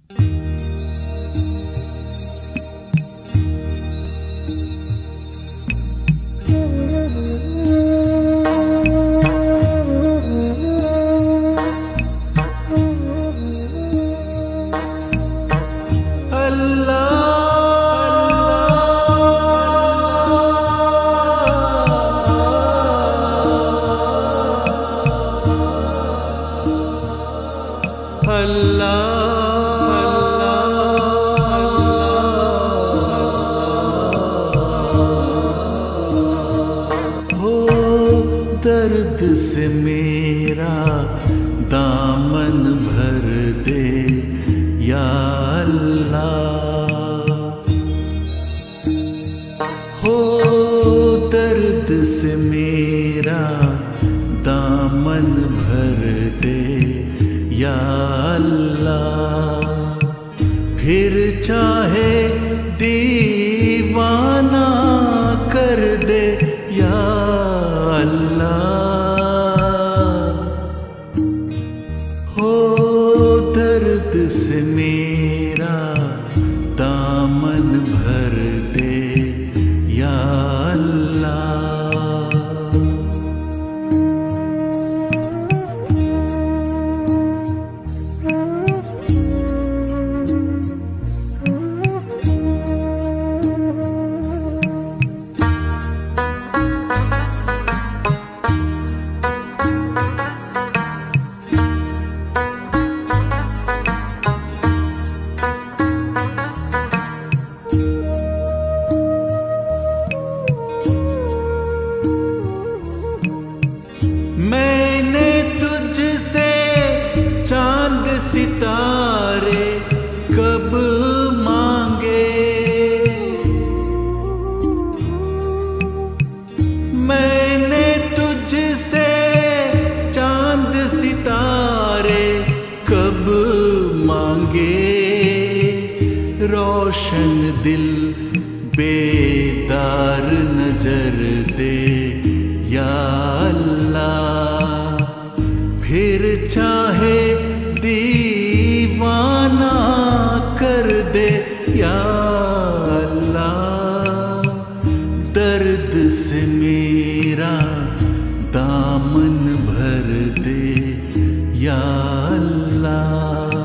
दर्द से मेरा दामन भर दे या अल्लाह। हो दर्द से मेरा दामन भर दे या अल्लाह। फिर चाहे दीवाना कर दे या अल्लाह। हो दर्द से मेरा दामन भर दे या अल्लाह। मैंने तुझसे चांद सितारे कब मांगे। मैंने तुझसे चांद सितारे कब मांगे। रोशन दिल बेदार नजर दे या अल्लाह। फिर चाहे दीवाना कर दे या अल्लाह। दर्द से मेरा दामन भर दे या अल्लाह।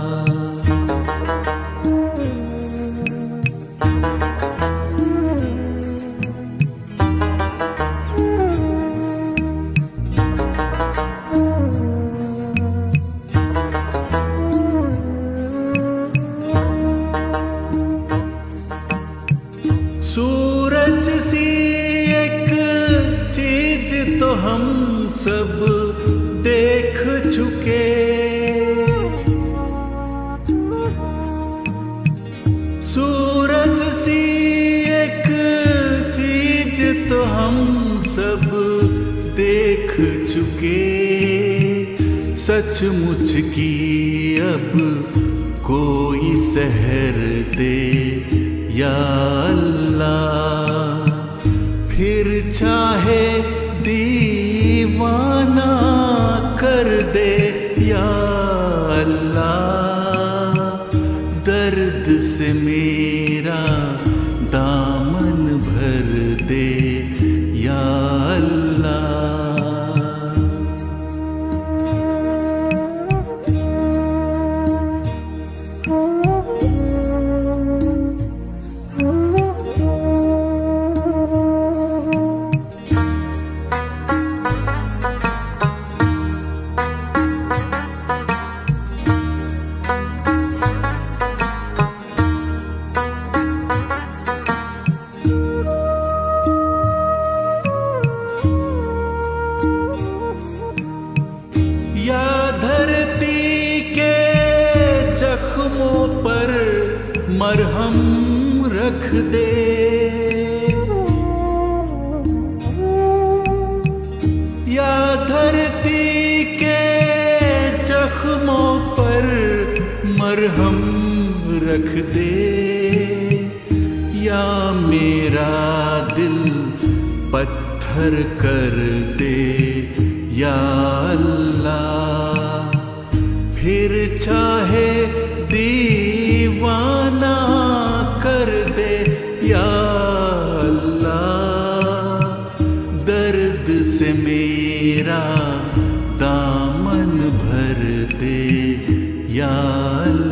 सूरज सी एक चीज तो हम सब देख चुके। सूरज सी एक चीज तो हम सब देख चुके। सचमुच की अब कोई सहर दे या अल्लाह। फिर चाहे दीवाना कर दे या अल्लाह। दर्द से मेरा दामन भर दे या अल्लाह। या धरती के जख्मों पर मरहम रख दे। या धरती के जख्मों पर मरहम रख दे। या मेरा दिल पत्थर कर दे या अल्लाह। फिर चाहे दी से मेरा दामन भर दे या अल्लाह।